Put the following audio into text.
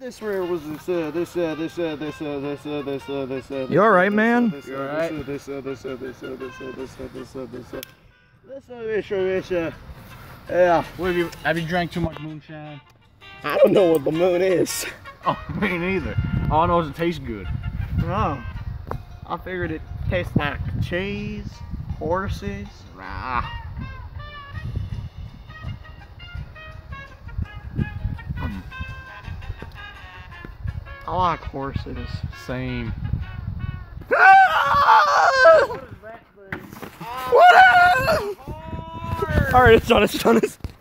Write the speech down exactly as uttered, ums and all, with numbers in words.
This rare was this uh this uh this uh this uh this uh this uh this uh You alright, man? You alright? This uh this uh this uh this uh this uh this uh this uh this uh this uh this uh yeah. What have you have you drank too much moonshine? I don't know what the moon is. Oh, me neither. All I know is it tastes good. Oh, I figured it tastes like cheese, horses. Nah. Mm. I like horses. Same. What? All right, it's done. It's done. It's